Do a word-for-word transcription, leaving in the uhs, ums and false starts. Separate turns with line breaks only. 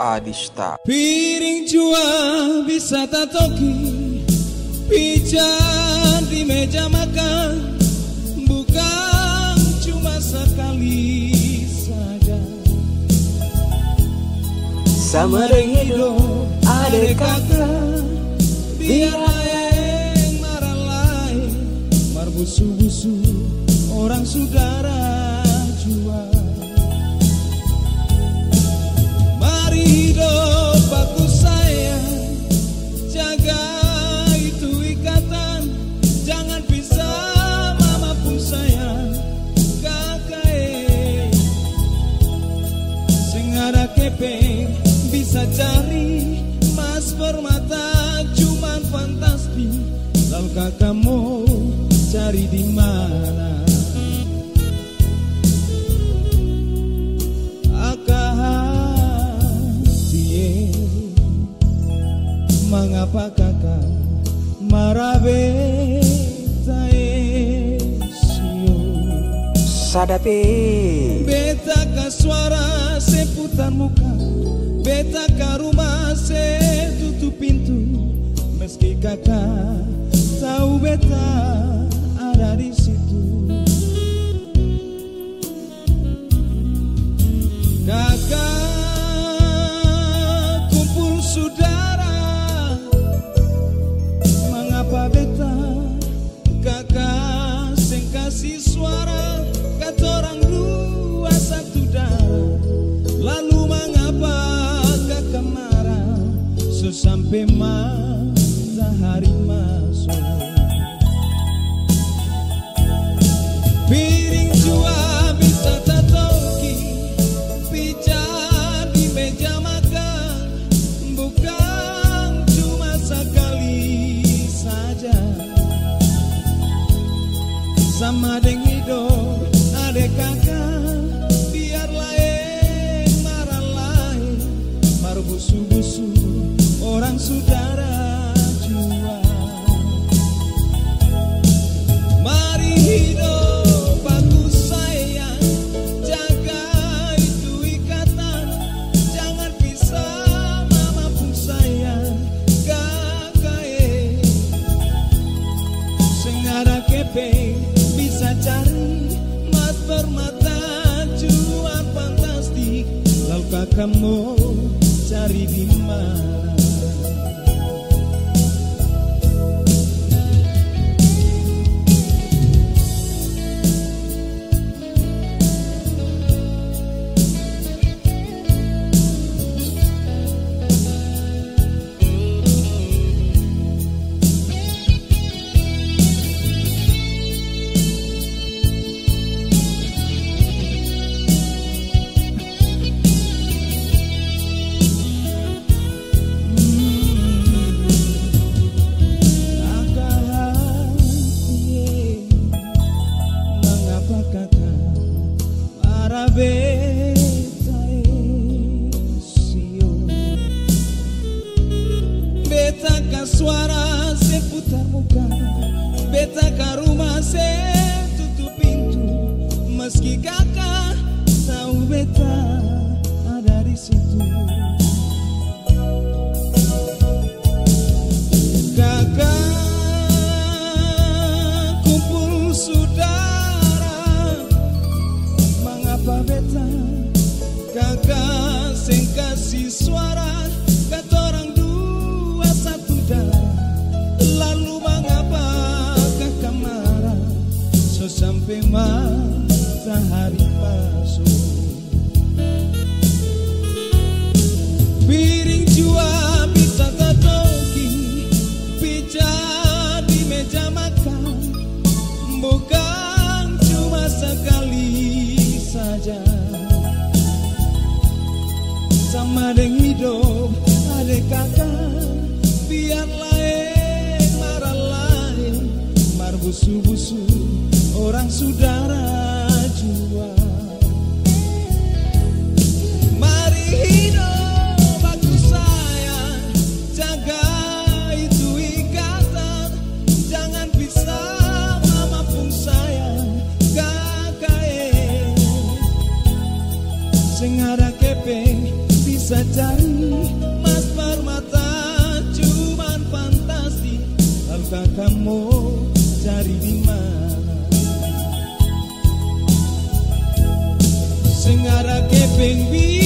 Adista.
Piring jua bisa tatoki, pijar di meja makan, bukan cuma sekali saja. Sama dengan hidup ada kakak, biar lain marah lain, marbusu-busu orang saudara jua. Mari hidup aku sayang, jaga itu ikatan, jangan pisah mama pun sayang kakak. Sing ada kepeng bisa cari mas permata, cuman fantastis. Lalu kakak mau cari di mana? Mengapa kakak marah beta esio?
Sadapi
Beta ka suara seputar muka, beta ka rumah se tutup pintu. Meski kakak tahu beta ada di situ. Kakak kumpul saudara, mengapa beta kakak sing kasih suara, kata orang dua satu darah. Lalu mengapa kakak marah sesampai matahari masuk? Piring jua bisa tatoki, pijar di meja makan, bukan cuma sekali saja. Sama dengan hidup adek kakak, biar lain marah lain, marbusu-busu orang saudara jua. Mari hidup aku sayang, jaga itu ikatan, jangan pisah mama pun sayang kakak. Sing ada kepeng bisa cari mas permata, cuan fantastik. Lalu kakak mau cari di mana? Beta ka suara seputar muka, beta ka rumah se tutup pintu. Meski kakak tahu beta ada di situ. Kakak kumpul saudara, mengapa beta kakak sing kasih suara, kata orang dua satu darah. Lalu mengapa kakak marah sesampai matahari masuk? Piring jua bisa tatoki, pijar di meja makan, bukan cuma sekali saja. Sama dengan hidup adek kakak, biar lain marah lain, marbusu-busu orang saudara jua. Mari hidup aku sayang, jaga itu ikatan, jangan pisah mama pun sayang kakak. Sing ada kepeng bisa cari Beng